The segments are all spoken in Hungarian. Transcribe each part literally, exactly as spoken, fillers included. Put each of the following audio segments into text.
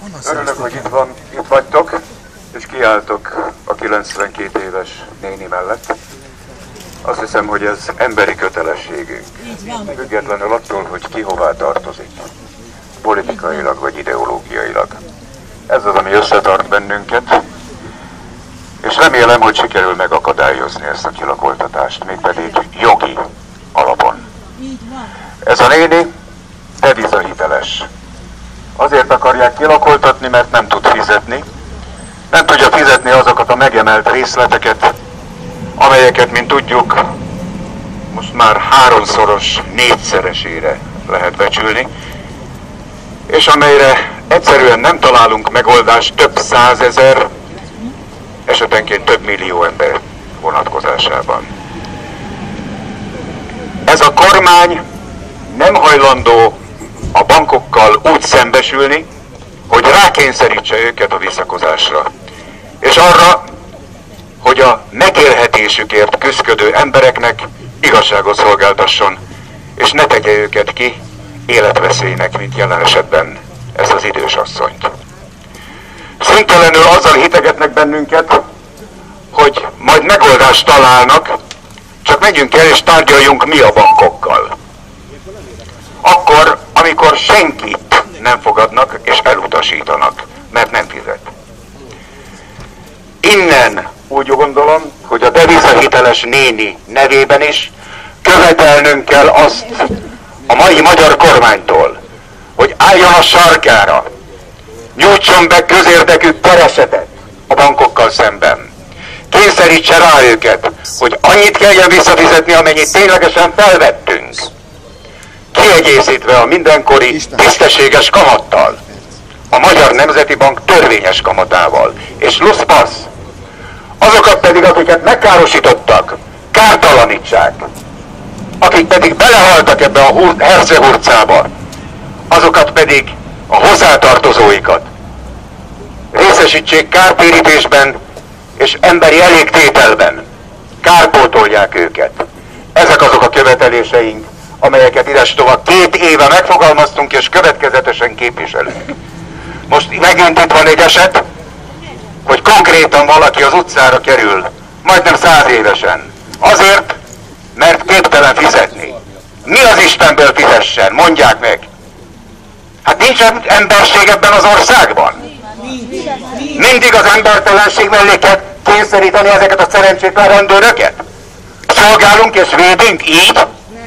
Örülök, hogy itt, van, itt vagytok, és kiálltok a kilencvenkét éves néni mellett. Azt hiszem, hogy ez emberi kötelességünk. Függetlenül attól, hogy ki hová tartozik. Politikailag vagy ideológiailag. Ez az, ami összetart bennünket, és remélem, hogy sikerül megakadályozni ezt a kilakoltatást, mégpedig jogi alapon. Ez a néni devizahiteles. Azért akarják kilakoltatni, mert nem tud fizetni. Nem tudja fizetni azokat a megemelt részleteket, amelyeket, mint tudjuk, most már háromszoros, négyszeresére lehet becsülni, és amelyre egyszerűen nem találunk megoldást több százezer, esetenként több millió ember vonatkozásában. Ez a kormány nem hajlandó a bankokkal úgy szembesülni, hogy rákényszerítse őket a visszakozásra. És arra, hogy a megélhetésükért küszködő embereknek igazságot szolgáltasson, és ne tegye őket ki életveszélynek, mint jelen esetben ezt az idős asszonyt. Szüntelenül azzal hitegetnek bennünket, hogy majd megoldást találnak, csak menjünk el és tárgyaljunk mi a bankokkal. Akkor, amikor senkit nem fogadnak és elutasítanak, mert nem fizet. Innen úgy gondolom, hogy a devizahiteles néni nevében is követelnünk kell azt a mai magyar kormánytól, hogy álljon a sarkára, nyújtson be közérdekű peresetet a bankokkal szemben. Kényszerítse rá őket, hogy annyit kelljen visszafizetni, amennyit ténylegesen felvettünk, kiegészítve a mindenkori tisztességes kamattal, a Magyar Nemzeti Bank törvényes kamatával, és lusz passz. Azokat pedig, akiket megkárosítottak, kártalanítsák, akik pedig belehaltak ebbe a hercehurcába, azokat pedig a hozzátartozóikat részesítsék kártérítésben és emberi elégtételben, kárpótolják őket. Ezek azok a követeléseink, amelyeket idestova két éve megfogalmaztunk és következetesen képviselünk. Most megint itt van egy eset, hogy konkrétan valaki az utcára kerül, majdnem száz évesen, azért, mert képtelen fizetni. Mi az Istenből fizessen? Mondják meg! Hát nincs emberség ebben az országban? Mindig az embertelenség mellé kell kényszeríteni ezeket a szerencsétlen rendőröket? Szolgálunk és védünk így?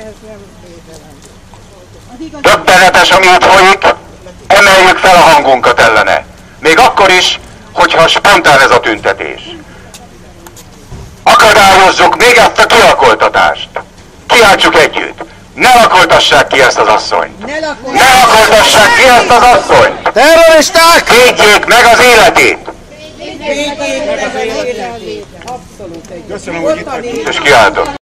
Döbbenetes, ami itt folyik, emeljük fel a hangunkat ellene. Még akkor is, hogyha spontán ez a tüntetés. Akadályozzuk még ezt a kilakoltatást. Kiáltsuk együtt. Ne lakoltassák ki ezt az asszonyt. Ne, ne lakoltassák ki ezt az asszonyt. Terroristák! Védjék meg az életét. Védjék meg az életét. Abszolút egy. Köszönöm, hogy itt vagy. És kiáltok.